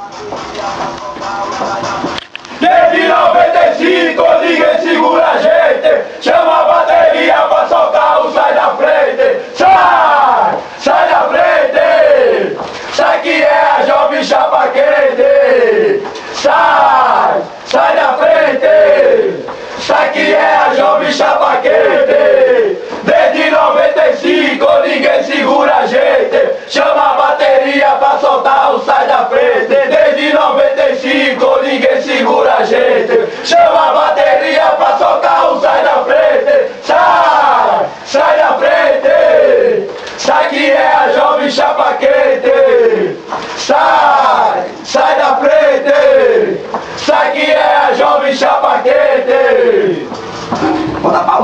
Desde 95 ninguém segura a gente. Chama a bateria pra soltar o sai da frente. Sai! Sai da frente! Sai que é a jovem chapa quente. Sai! Sai da frente! Sai que é a jovem chapa quente. Desde 95 ninguém segura a gente. Chama a bateria pra soltar o sai da frente. Desde 95 ninguém segura a gente. Chama a bateria pra soltar o sai da frente. Sai! Sai da frente! Sai que é a jovem chapa quente. Sai! Sai da frente! Sai que é a jovem chapa quente. Bota pau.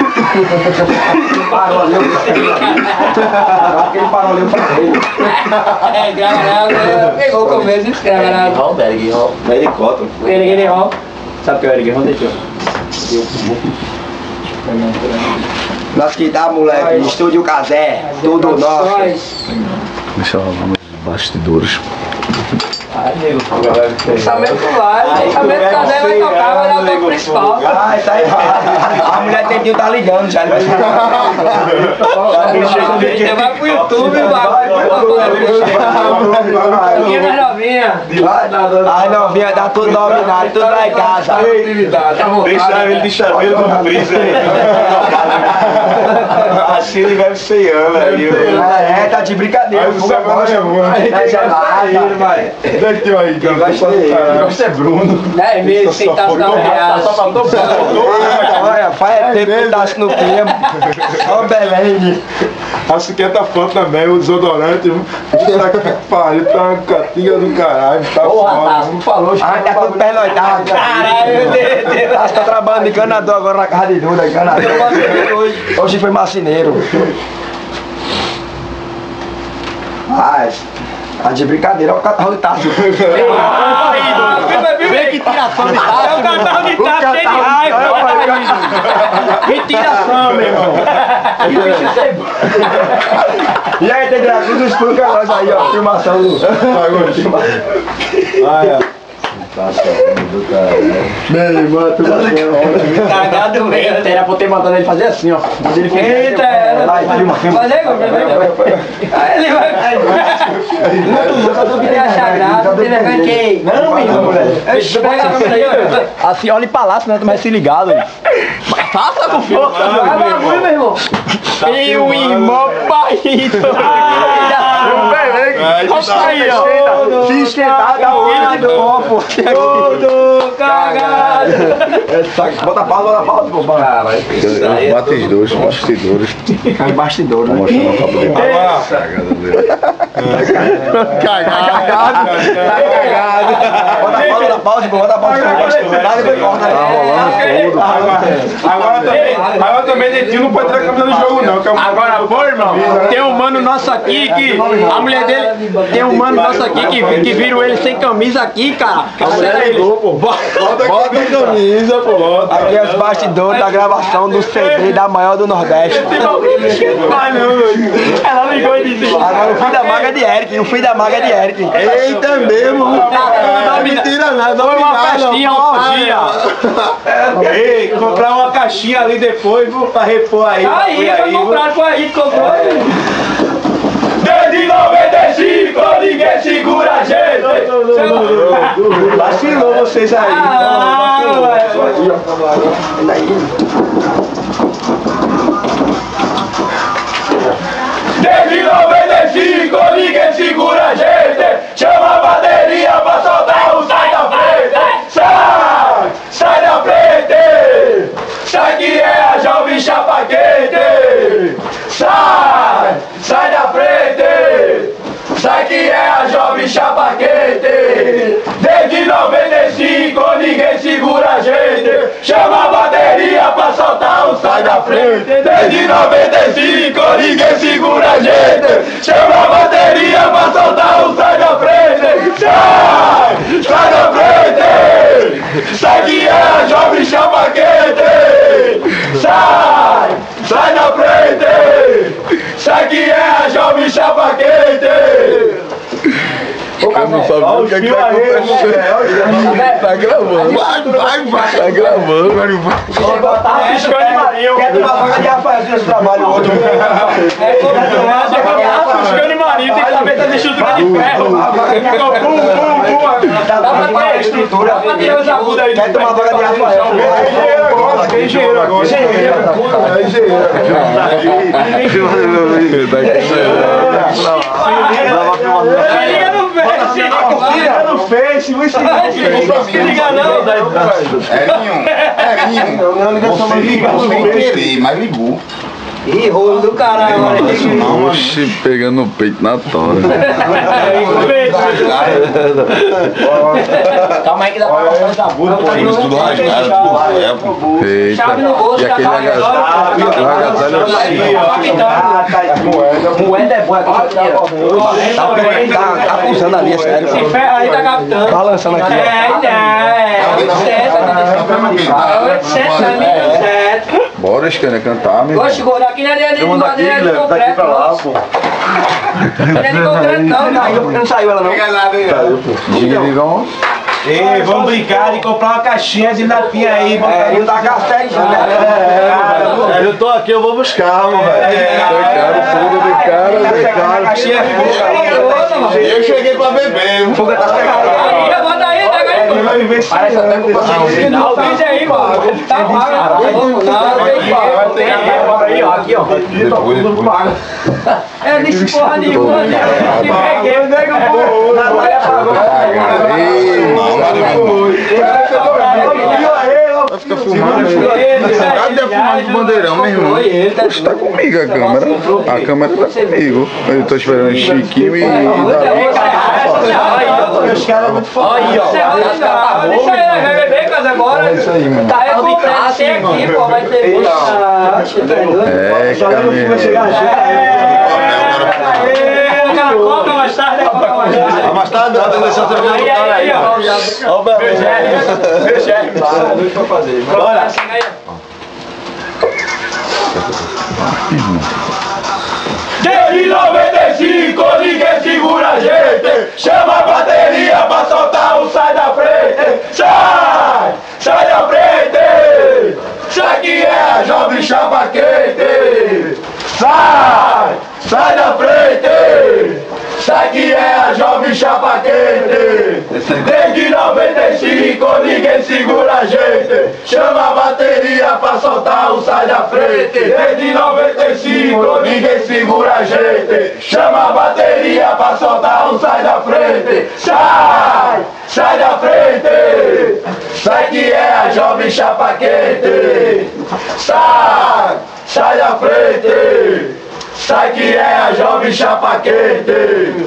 Parou ali, ele parou ali pra ele. É, Gravação, pegou o começo desse Gravação. Ron, Berg, Ron. Helicóptero. Ele Ron. Sabe o que é o Eric Ron? Deixa eu. Nós que dá, moleque. Estúdio Casé. Tudo nosso. Deixa eu lá nos bastidores. Ai, nego, Pensamento do lado, pensamento do Casé vai tocar, vai dar o toque principal. Ah, tá aí. A mulher Tentinho tá ligando já. Ele vai Você vai pro YouTube, vai pro novinha. As novinhas tá tudo dominado, tudo lá em casa. deixa ele de chaveiro no freezer aí. Assim ele vai ceiando aí. É, tá de brincadeira. Aí você vai levar. É gelado, vai. Daqui aí, cara. Você é Bruno. 10 meses sem estar dando reais. Só faltou Olha, faz tempo que tá no tempo. Ó, Belém. A 50 fotos também, o desodorante. Puta que pariu, tá uma catinga do caralho. Tá foda. Não falou, Ah, tá tudo pernoitado. caralho, meu Deus. Acho que tá trabalhando de encanador agora na casa de Duda, encanador. Hoje foi marceneiro. Mas, tá de brincadeira, olha o catarro de tacho. Vem que tiração de taça. É o catarro de taça cheio de raiva. Retiração, meu irmão. E aí, tem gratuito dos escuros que nós aí, ó. Filmação do. Olha. Meu irmão, tu Cagado mesmo. era pra eu ter mandado ele fazer assim, ó. Eita, era. Vai, filma. Valeu, ele vai. Ele é sagrado, ele é ranquei. Não, menino, moleque. Pega a câmera aí, ó. Assim, olha pra lá, senão tu vai se ligado. Faça com força, meu irmão. Meu irmão, paito. Olha aí, ó. Se esquentar, dá o filho do copo. Todo cagado. Bota pausa, pô. Bastidores. Cai bastidor, né? Mostrando a copa de Cagado. Bota pausa, pô. Bota pausa. Agora também Dentinho não pode ter a câmera no jogo não. Agora, pô, irmão, tem um mano nosso aqui que a mulher dele, tem um mano nosso aqui que viram ele sem camisa aqui, cara. A mulher ligou, pô. Bota a camisa, pô. Aqui é os bastidores da gravação do CD da maior do Nordeste. Ela ligou e disse: Agora o filho da maga de Eric, Eita mesmo. Não mentira nada. foi uma festinha, uma orgia. Ei, comprar uma caixinha ali depois pra repor aí. Aí, foi comprado, foi aí que comprou. Desde 95 ninguém segura a gente. Vacilou vocês aí. Desde 95 ninguém segura a gente. Chama a bateria pra soltar o sai da frente. Sai! Sai da frente! Sai que é a jovem chapa quente. Sai! Sai da frente! Sai que é a jovem chapa quente. Desde 95 ninguém segura a gente. Chama a bateria pra soltar o sai da frente. Desde 95 ninguém segura a gente. Chama a bateria pra soltar o sai da frente. Sai! Sai da frente! Sai que é a jovem chapa quente. Sai! Sai da frente! Sai que é a jovem chapa quente! não sabe o que é que tá acontecendo. Tá gravando. Vai. Tá gravando. Tá piscando de marinho. Quer tomar vaga de Rafael nesse trabalho outro? Piscando de marinho, tem que saber fazer estrutura de ferro. Dá pra estrutura. Quer tomar vaga de Rafael? Tem engenheiro agora. No Face, não liga não. Mas ligou. Ih, rolo do caralho. Oxi, pegando o peito na tora. Calma aí que dá pra passar essa burra. Tudo rasgado, tudo. Eita, e aquele agasalho Moeda é boa. Tá pulsando ali, é sério. Esse ferro aí tá captando. Balançando aqui. Bora, Scanner, cantar, meu. Oxe, gordo, aqui não é de madeira de Daqui pra lá, concreto. pô. Não é de concreto não. Não saiu ela não. Digão. Ei, vamos brincar de comprar uma caixinha de lapinha aí. Não dá castelo, né? Eu tô aqui, eu vou buscar, mano. A caixinha é fogo. Eu cheguei pra beber. Fogo tá Aí, bota aí, pega aí. Parece até que eu passei Não, vídeo aí, mano. Ele tá pago. Aqui, ó. É, disse porra nenhuma, né? Peguei o nego, Vai ficar filmando. Cadê a filmagem do bandeirão, meu irmão? Poxa, tá comigo a câmera. A câmera tá comigo. Eu tô esperando Chiquinho e Os caras é muito foda. Aí, ó. Deixa aí, vai beber, casa agora. É isso aí, mano. Tá recuperado, tem aqui, pô, vai ter bicho. É, Aquela coca mais tarde, Mais tarde, tá deixando você ver o cara aí, ó. Ó o Meu chefe. Bora. Desde 95 ninguém segura a gente. Chama a bateria pra soltar o sai da frente. Sai da frente. Isso aqui é a jovem chapa quente. Sai da frente. Isso aqui é a jovem chapa quente. Desde 95 ninguém segura a gente. Chama a bateria pra soltar o sai da frente. Desde 95 ninguém segura a gente. Chama a bateria pra soltar o sai da frente. Sai da frente. Isso aqui é a jovem chapa quente. Sai da frente. Isso aqui é a jovem chapa quente.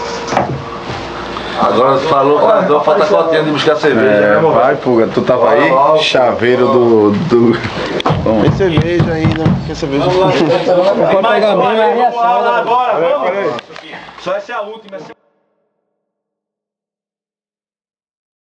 Agora você falou que deu uma falta cotinha de buscar cerveja. vai, Puga, tu tava aí? Chaveiro do... Tem cerveja ainda, quer cerveja? Vamos lá agora, vamos. Só essa é a última.